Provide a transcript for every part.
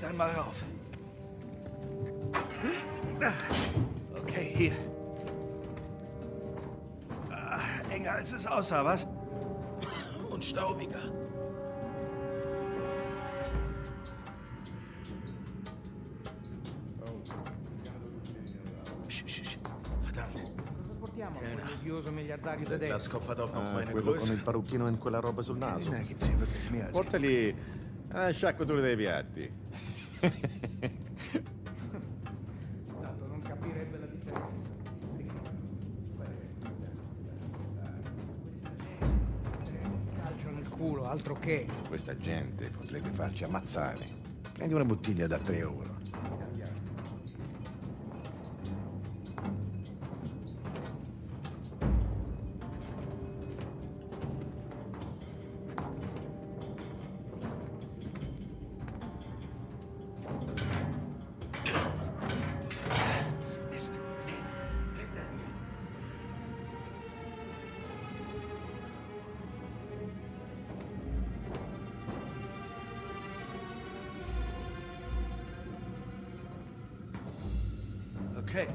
einmal rauf. Okay, hier. Enger als es aussah, was? Und staubiger. Verdammt. Der Glatzkopf hat auch noch meine quello Größe. con il parrucchino e quella roba sul naso. Gibt's hier wirklich mehr als... Portali sciacquature dei piatti. Tanto non capirebbe la differenza. Calcio nel culo, altro che. Questa gente potrebbe farci ammazzare. Prendi una bottiglia da 3 euro. Mist. Okay.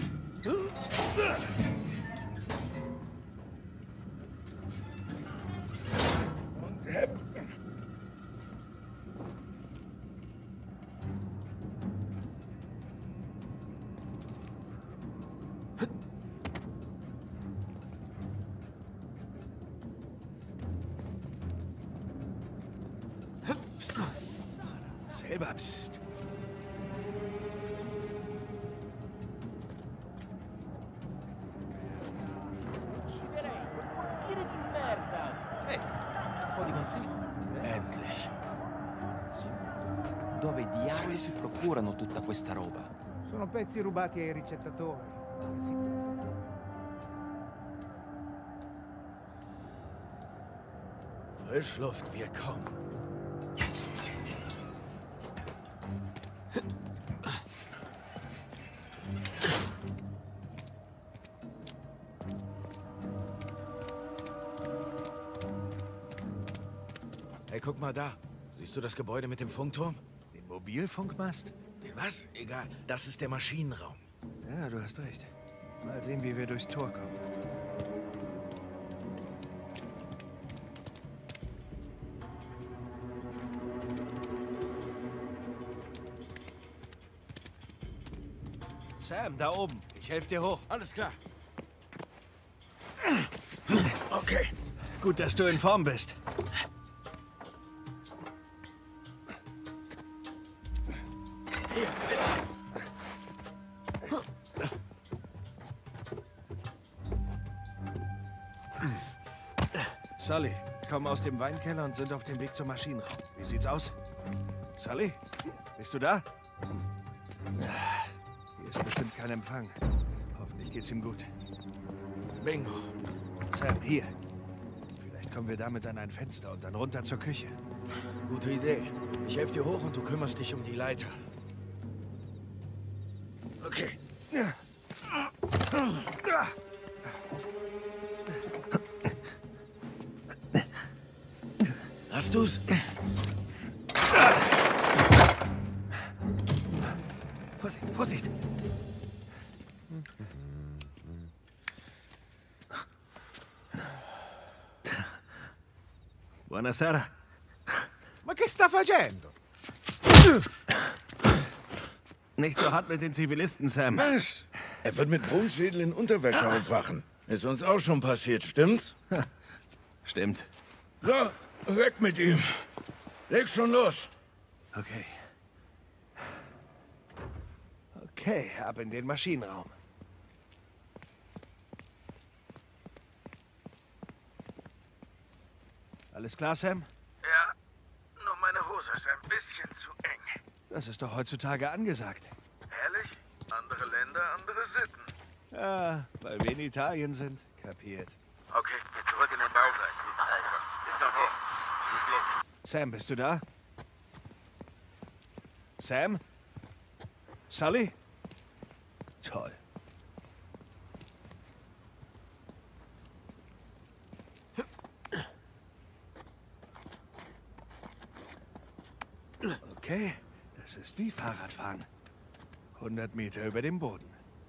Und hepp. Selber pst. Endlich. Dove diavoli si procurano tutta questa roba? Sono pezzi rubati ai ricettatori. Frischluft, wir kommen. Hey, guck mal da. Siehst du das Gebäude mit dem Funkturm? Den Mobilfunkmast? Den was? Egal. Das ist der Maschinenraum. Ja, du hast recht. Mal sehen, wie wir durchs Tor kommen. Sam, da oben. Ich helfe dir hoch. Alles klar. Okay. Gut, dass du in Form bist. Hier, bitte. Sully, kommen aus dem Weinkeller und sind auf dem Weg zum Maschinenraum. Wie sieht's aus? Sully, bist du da? Hier ist bestimmt kein Empfang. Hoffentlich geht's ihm gut. Bingo. Sam, hier. Vielleicht kommen wir damit an ein Fenster und dann runter zur Küche. Gute Idee. Ich helfe dir hoch und du kümmerst dich um die Leiter. Okay. Hast du's? Vorsicht, Vorsicht! Buonasera. Ma che sta facendo? Nicht so hart mit den Zivilisten, Sam. Was? Er wird mit Brunnenschädel in Unterwäsche aufwachen. Ist uns auch schon passiert, stimmt's? Stimmt. So, weg mit ihm. Leg schon los. Okay. Okay, ab in den Maschinenraum. Alles klar, Sam? Ja, nur meine Hose ist ein bisschen zu eng. Das ist doch heutzutage angesagt. Ehrlich? Andere Länder, andere Sitten. Ja, weil wir in Italien sind. Kapiert. Okay, wir zurück in den Bauwerk. Ist noch hoch. Sam, bist du da? Sam? Sully? Toll. Okay, Das ist wie Fahrradfahren. 100 Meter über dem Boden.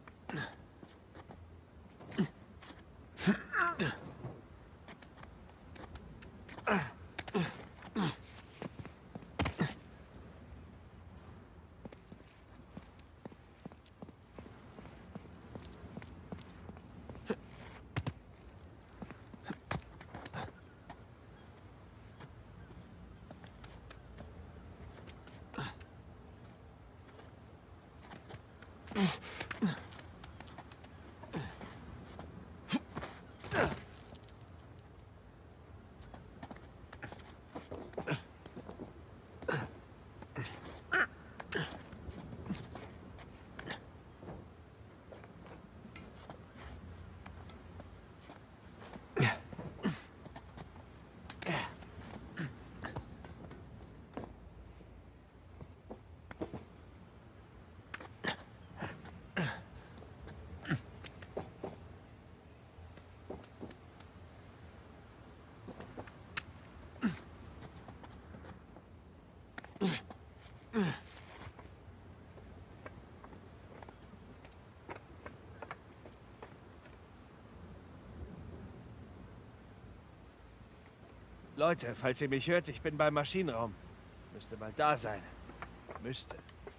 Leute, falls ihr mich hört, ich bin beim Maschinenraum. Müsste mal da sein. Müsste.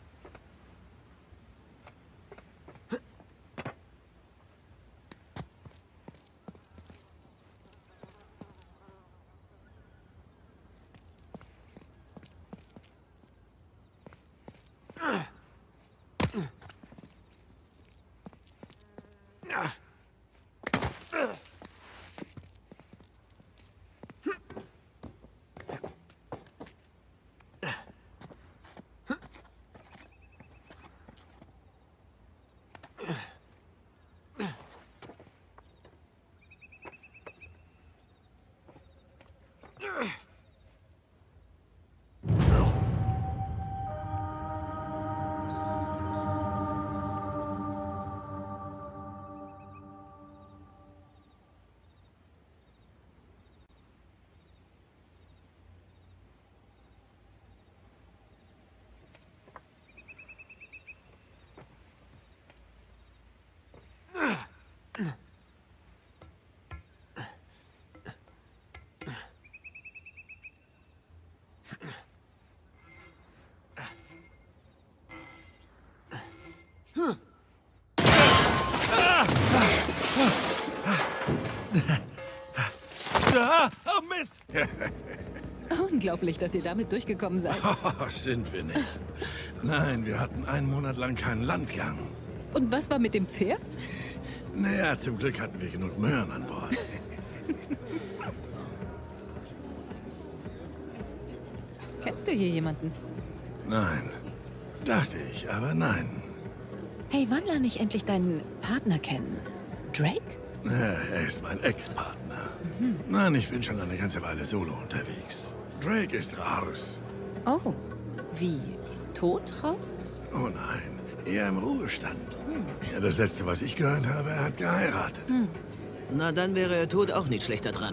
Oh Mist! Unglaublich, dass ihr damit durchgekommen seid. Oh, sind wir nicht. Nein, wir hatten einen Monat lang keinen Landgang. Und was war mit dem Pferd? Naja, zum Glück hatten wir genug Möhren an Bord. Kennst du hier jemanden? Nein. Dachte ich, aber nein. Hey, wann lerne ich endlich deinen Partner kennen? Drake? Ja, er ist mein Ex-Partner. Nein, ich bin schon eine ganze Weile solo unterwegs. Drake ist raus. Oh, wie? Tot raus? Oh nein, eher im Ruhestand. Ja, das Letzte, was ich gehört habe, er hat geheiratet. Na, dann wäre er tot auch nicht schlechter dran.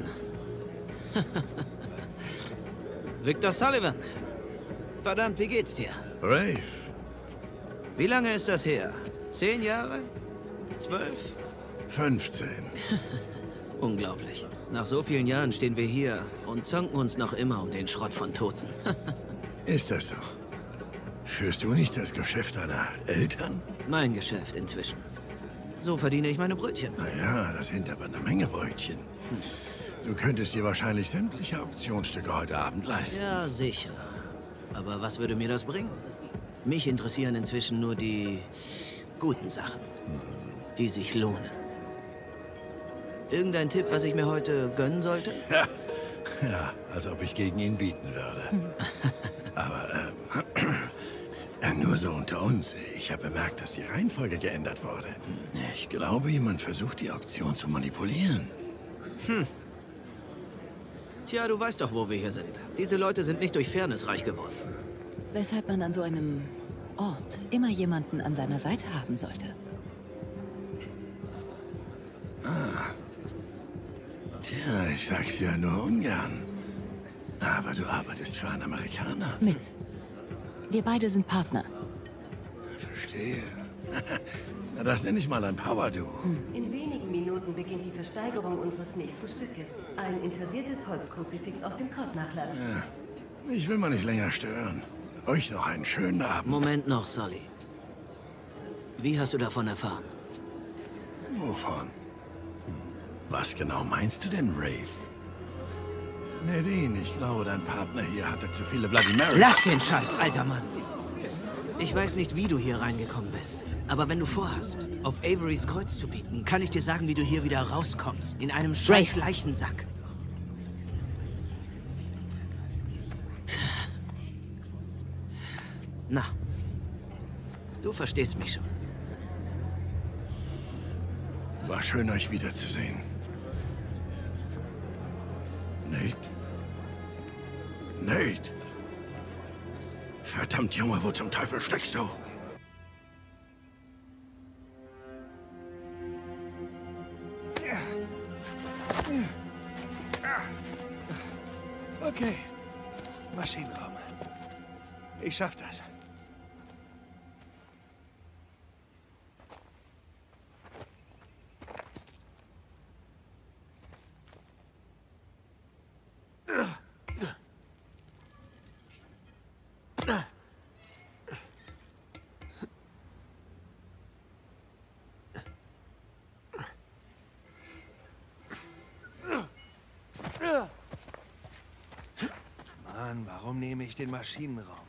Victor Sullivan. Verdammt, wie geht's dir? Rafe, Wie lange ist das her? 10 Jahre? 12? 15. Unglaublich. Nach so vielen Jahren stehen wir hier und zanken uns noch immer um den Schrott von Toten. Ist das so? Führst du nicht das Geschäft deiner Eltern? Mein Geschäft inzwischen. So verdiene ich meine Brötchen. Naja, das sind aber eine Menge Brötchen. Du könntest dir wahrscheinlich sämtliche Auktionsstücke heute Abend leisten. Ja, sicher. Aber was würde mir das bringen? Mich interessieren inzwischen nur die guten Sachen, die sich lohnen. Irgendein Tipp, was ich mir heute gönnen sollte? Ja, als ob ich gegen ihn bieten würde. Aber, nur so unter uns. Ich habe bemerkt, dass die Reihenfolge geändert wurde. Ich glaube, jemand versucht, die Auktion zu manipulieren. Tja, du weißt doch, wo wir hier sind. Diese Leute sind nicht durch Fairness reich geworden. Weshalb man an so einem Ort immer jemanden an seiner Seite haben sollte. Tja, ich sag's ja nur ungern. Aber du arbeitest für einen Amerikaner. Mit. Wir beide sind Partner. Verstehe. Na, das nenne ich mal ein Power-Duo. In wenigen Minuten beginnt die Versteigerung unseres nächsten Stückes. Ein intarsiertes Holzkruzifix aus dem Krautnachlass. Ja. Ich will mal nicht länger stören. Euch noch einen schönen Abend. Moment noch, Sully. Wie hast du davon erfahren? Wovon? Was genau meinst du denn, Rafe? Nadine, ich glaube, dein Partner hier hatte zu viele Bloody Marys. Lass den Scheiß, alter Mann! Ich weiß nicht, wie du hier reingekommen bist. Aber wenn du vorhast, auf Averys Kreuz zu bieten, kann ich dir sagen, wie du hier wieder rauskommst. In einem scheiß Leichensack. Na, du verstehst mich schon. War schön, euch wiederzusehen. Nate? Nate! Verdammt, Junge, wo zum Teufel steckst du? Okay. Maschinenraum. Ich schaff das. Mann, warum nehme ich den Maschinenraum?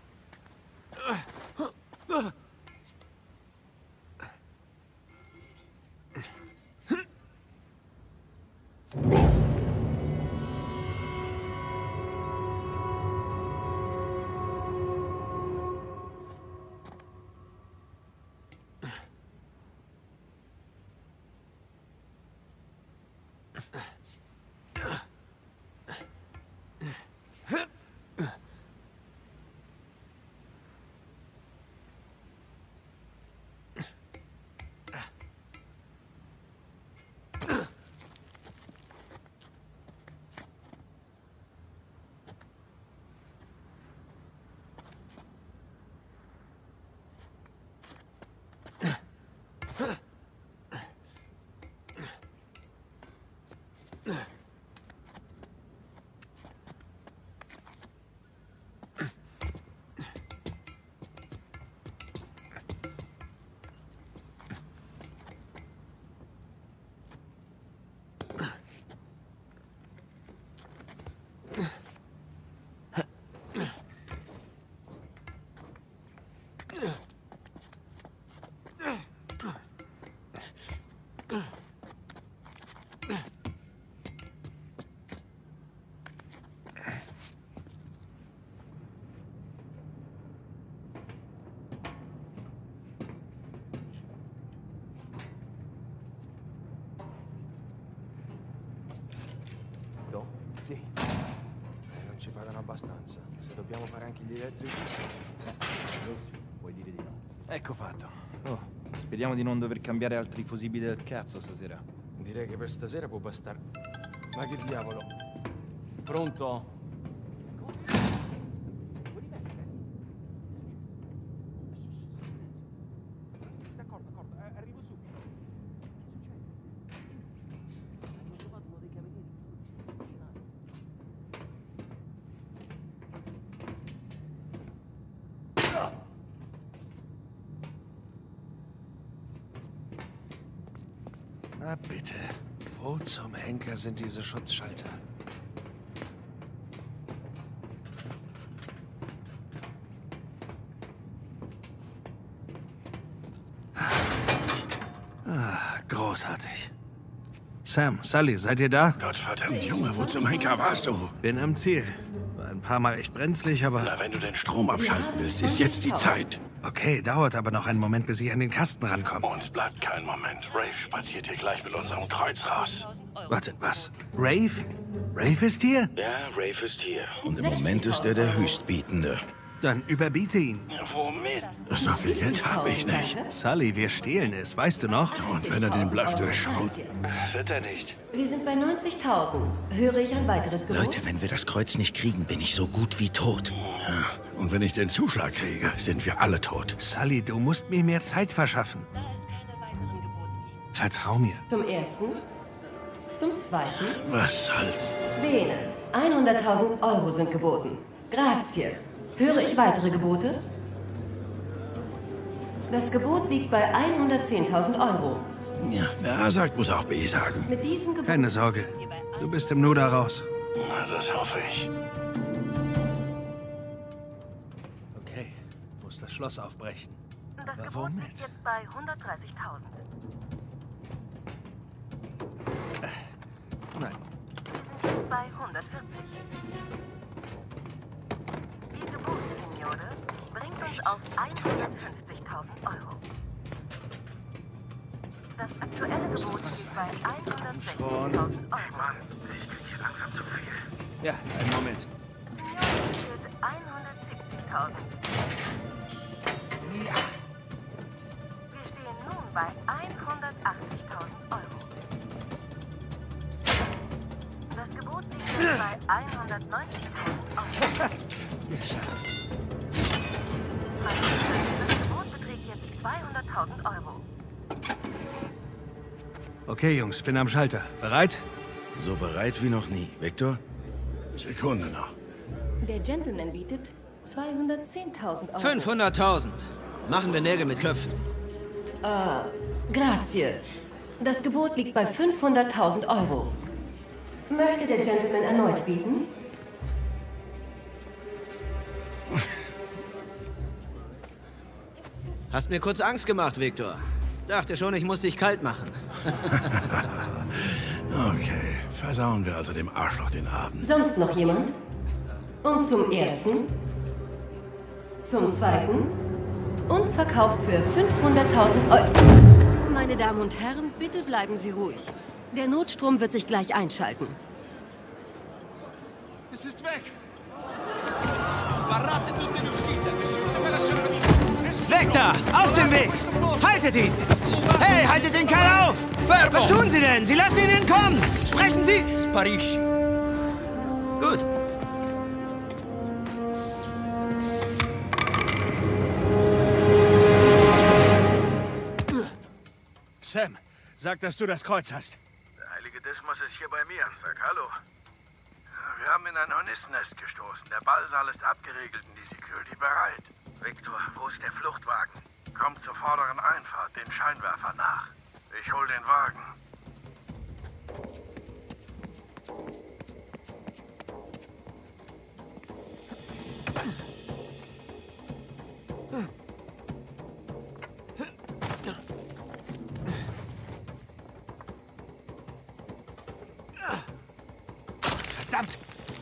Sì. Non ci pagano abbastanza. Se dobbiamo fare anche gli elettrici... Puoi dire di no. Ecco fatto. Oh, speriamo di non dover cambiare altri fusibili del cazzo stasera. Direi che per stasera può bastare. Ma che diavolo? Pronto? D'accordo, arrivo subito. Che succede? Hanno trovato uno dei camerieri Na bitte. Wo zum Henker sind diese Schutzschalter? Großartig. Sam, Sully, seid ihr da? Gottverdammt, Junge, wo zum Henker warst du? Bin am Ziel. War ein paar Mal echt brenzlig, aber... Na, wenn du den Strom abschalten willst, ist jetzt die Zeit. Okay, dauert aber noch einen Moment, bis ich an den Kasten rankomme. Uns bleibt kein Moment. Rafe spaziert hier gleich mit unserem Kreuz raus. Warte, was? Rafe? Rafe ist hier? Ja, Rafe ist hier. Und im Moment ist er der Höchstbietende. Dann überbiete ihn. Womit? So viel Geld habe ich nicht. Sully, wir stehlen es, weißt du noch? Und wenn er den Bluff durchschaut? Wird er nicht. Wir sind bei 90.000. Höre ich ein weiteres Gebot? Leute, wenn wir das Kreuz nicht kriegen, bin ich so gut wie tot. Ja, und wenn ich den Zuschlag kriege, sind wir alle tot. Sully, du musst mir mehr Zeit verschaffen. Da es keine weiteren Gebote gibt. Vertrau mir. Zum ersten. Zum zweiten. Was soll's? Bene. 100.000 Euro sind geboten. Grazie. Höre ich weitere Gebote? Das Gebot liegt bei 110.000 Euro. Ja, wer A sagt, muss auch B sagen. Mit diesem Gebot... Keine Sorge. Du bist im Nu da raus. Na, das hoffe ich. Okay, muss das Schloss aufbrechen. Das Aber Gebot womit? liegt jetzt bei 130.000. Nein. Wir sind jetzt bei 140. Ihr Gebot, Signore, bringt uns auf 150.000 Euro. Das aktuelle Gebot liegt bei 160.000 Euro. Mann, ich krieg hier langsam zu viel. Ja, einen Moment. Signore bietet 170.000. Ja. Wir stehen nun bei 180.000 Euro. Das Gebot liegt jetzt bei 190.000 Euro. Das Gebot beträgt jetzt 200.000 Euro. Okay, Jungs, bin am Schalter. Bereit? So bereit wie noch nie. Victor? Sekunde noch. Der Gentleman bietet 210.000 Euro. 500.000. Machen wir Nägel mit Köpfen. Grazie. Das Gebot liegt bei 500.000 Euro. Möchte der Gentleman erneut bieten? Hast mir kurz Angst gemacht, Victor. Dachte schon, ich muss dich kalt machen. Okay, versauen wir also dem Arschloch den Abend. Sonst noch jemand? Und zum ersten? Zum zweiten? Und verkauft für 500.000 Euro. Meine Damen und Herren, bitte bleiben Sie ruhig. Der Notstrom wird sich gleich einschalten. Es ist weg! Weg da! Aus dem Weg! Haltet ihn! Hey, haltet den Kerl auf! Was tun Sie denn? Sie lassen ihn entkommen! Sprechen Sie! Sparisci. Gut. Sam, sag, dass du das Kreuz hast. Der heilige Dismas ist hier bei mir. Sag Hallo. Wir haben in ein Hornissennest gestoßen. Der Ballsaal ist abgeriegelt und die Security bereit. Victor, wo ist der Fluchtwagen? Kommt zur vorderen Einfahrt, den Scheinwerfer nach. Ich hol den Wagen. Verdammt!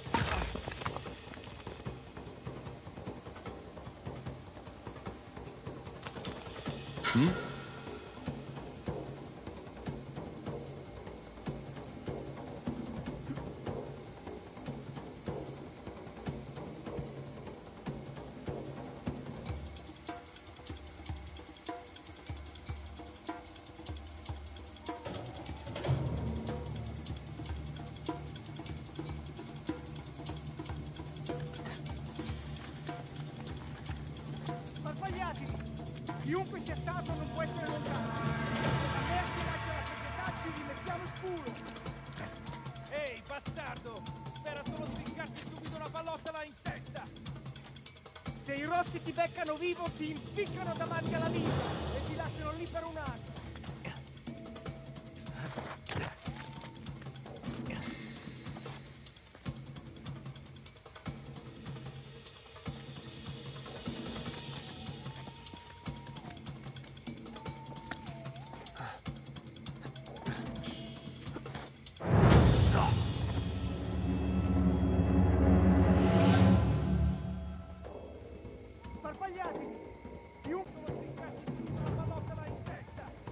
Chiunque sia stato non può essere lontano. Merda la società, ci rimettiamo il culo. Ehi, bastardo! Spera solo di ficcarti subito una pallottola in testa. Se i rossi ti beccano vivo, ti impiccano davanti alla vita e ti lasciano lì per un anno. Sparpagliatevi! Chiunque vuol ficcarti subito una pallottola in testa.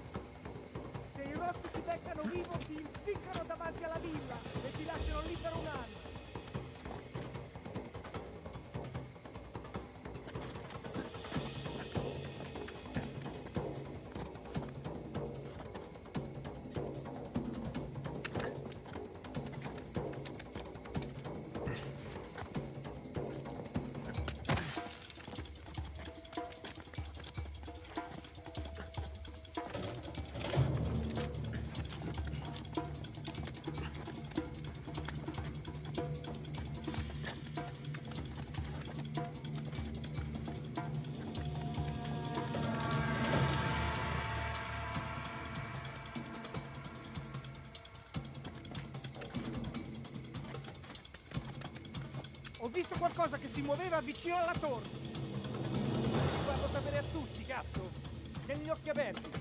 Ho visto qualcosa che si muoveva vicino alla torre. Ti guardo sapere a tutti, cazzo. Tieni gli occhi aperti.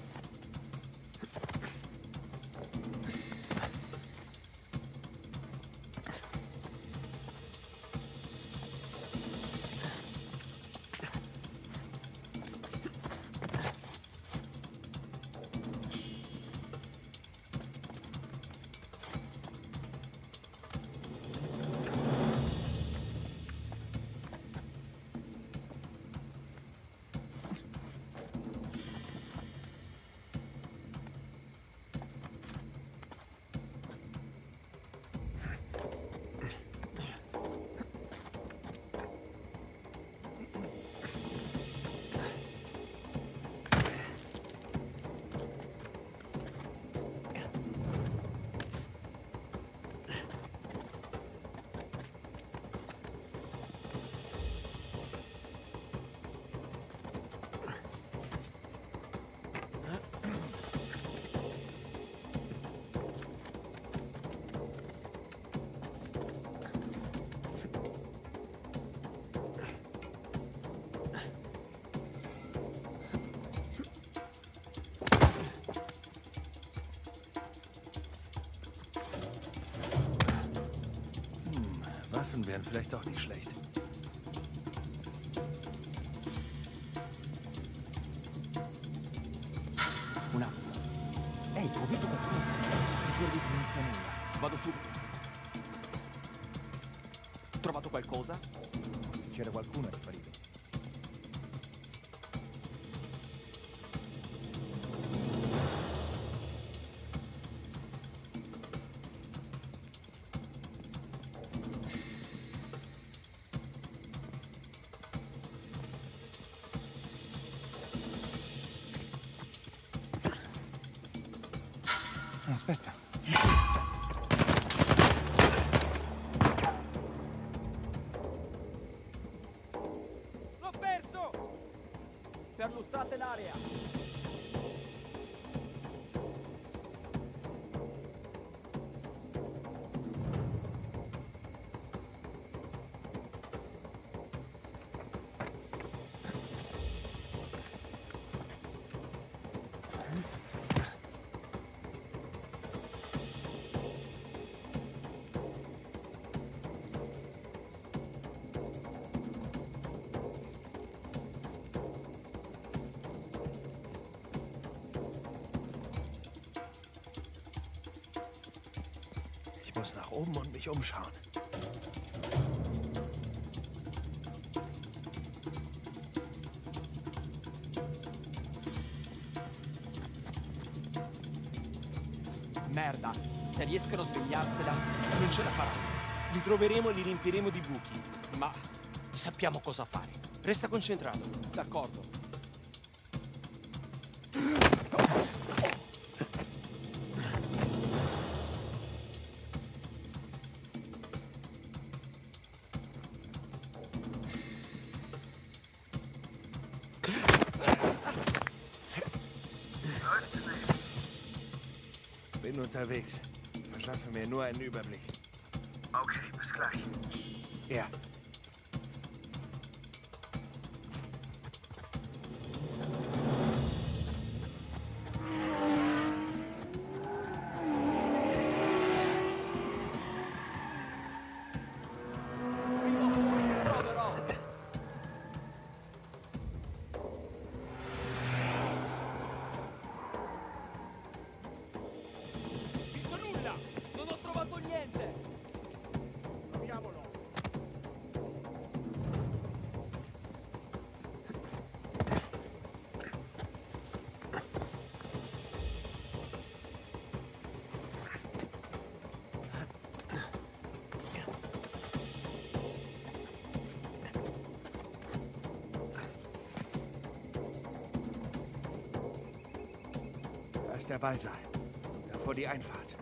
Waffen wären vielleicht auch nicht schlecht. Un attimo. Ehi, ho visto qualcosa. Sicuro che non sia nulla. Vado subito. Trovato qualcosa? C'era qualcuno a riferire. Aspetta. L'ho perso! Perlustrate l'area. Ich muss nach oben und mich umschauen. Merda, se riescono a svegliarsela, non ce la faranno. Li troveremo e li riempiremo di buchi, ma sappiamo cosa fare. Resta concentrato. D'accordo. Bin unterwegs. Verschaffe mir nur einen Überblick. Okay, bis gleich. Ja. Visto nulla! Non ho trovato niente! Proviamolo! Da ist der Ballsaal. Davor die Einfahrt.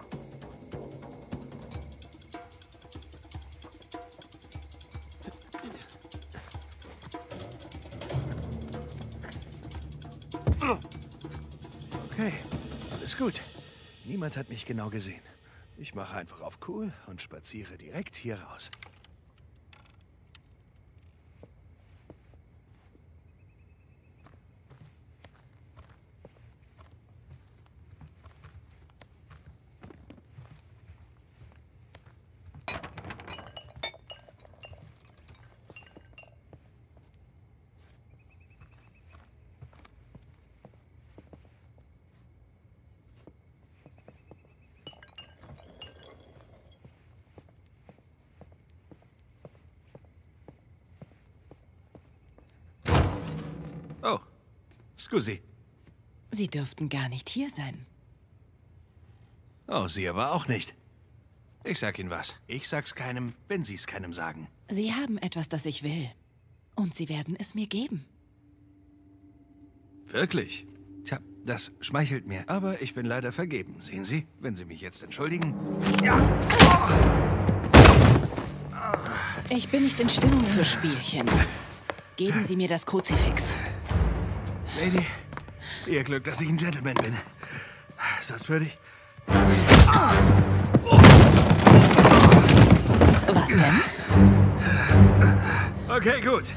Okay, alles gut. Niemand hat mich genau gesehen. Ich mache einfach auf cool und spaziere direkt hier raus. Scusi. Sie dürften gar nicht hier sein. Oh, Sie aber auch nicht. Ich sag Ihnen was. Ich sag's keinem, wenn Sie es keinem sagen. Sie haben etwas, das ich will. Und Sie werden es mir geben. Wirklich? Tja, das schmeichelt mir. Aber ich bin leider vergeben. Sehen Sie, wenn Sie mich jetzt entschuldigen. Ja! Ich bin nicht in Stimmung für Spielchen. Geben Sie mir das Kruzifix. Lady, Ihr Glück, dass ich ein Gentleman bin. Sonst würde ich... Was denn? Okay, gut.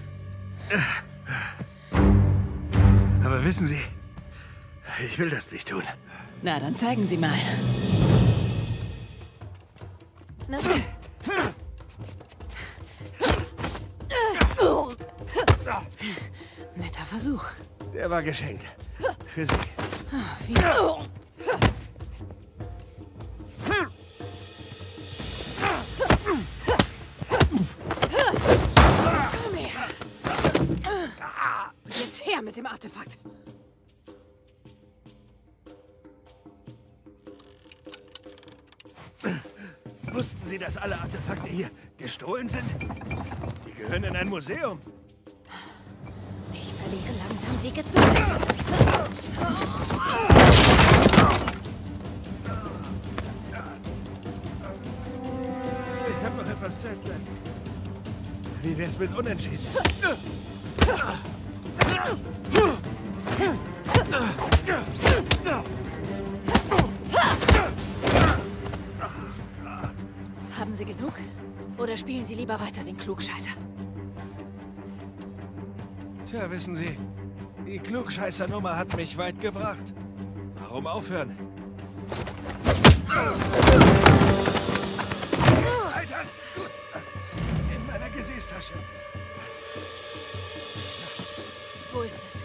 Aber wissen Sie, ich will das nicht tun. Na, dann zeigen Sie mal. Na so. Netter Versuch. Der war geschenkt. Für Sie. Wie? Komm her. Jetzt her mit dem Artefakt. Wussten Sie, dass alle Artefakte hier gestohlen sind? Die gehören in ein Museum. Ich verliere langsam die Geduld. Ich habe noch etwas Jetlag. Wie wär's mit Unentschieden? Haben Sie genug? Oder spielen Sie lieber weiter den Klugscheißer? Tja, wissen Sie, die Klugscheißer-Nummer hat mich weit gebracht. Warum aufhören? Altern! Gut. In meiner Gesäßtasche. Wo ist es?